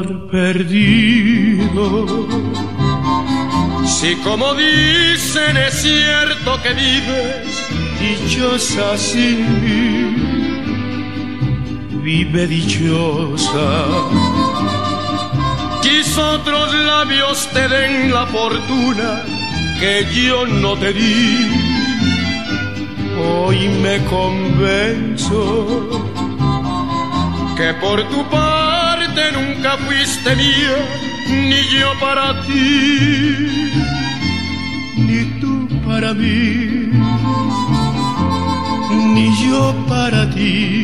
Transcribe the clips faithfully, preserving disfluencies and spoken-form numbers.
amor perdido. Si como dicen es cierto que vives dichosa sin mí, vive dichosa. Quizá otros labios te den la fortuna que yo no te di. Hoy me convenzo que por tu parte nunca fuiste mía, ni yo para ti, ni tú para mí, ni yo para ti.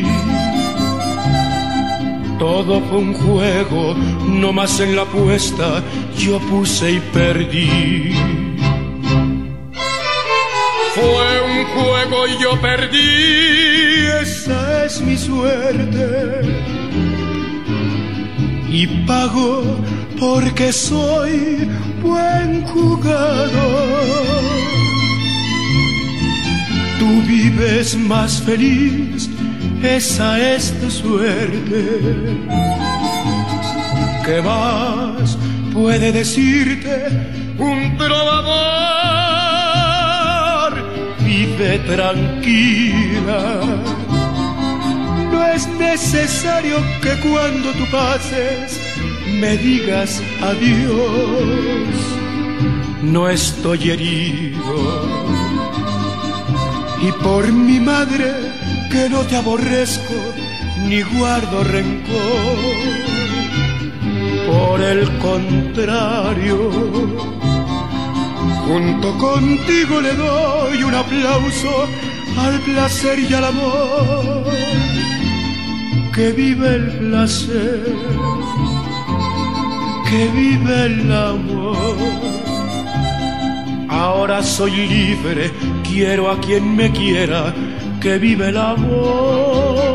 Todo fue un juego, no más en la apuesta yo puse y perdí. Fue un juego y yo perdí, esa es mi suerte. Y pago porque soy buen jugador. Tú vives más feliz, esa es tu suerte. ¿Qué más puede decirte un trovador? Vive tranquila. No es necesario que cuando tú pases me digas adiós. No estoy herido. Y por mi madre que no te aborrezco ni guardo rencor. Por el contrario, junto contigo le doy un aplauso al placer y al amor. Que vive el placer, que vive el amor. Ahora soy libre, quiero a quien me quiera, que vive el amor.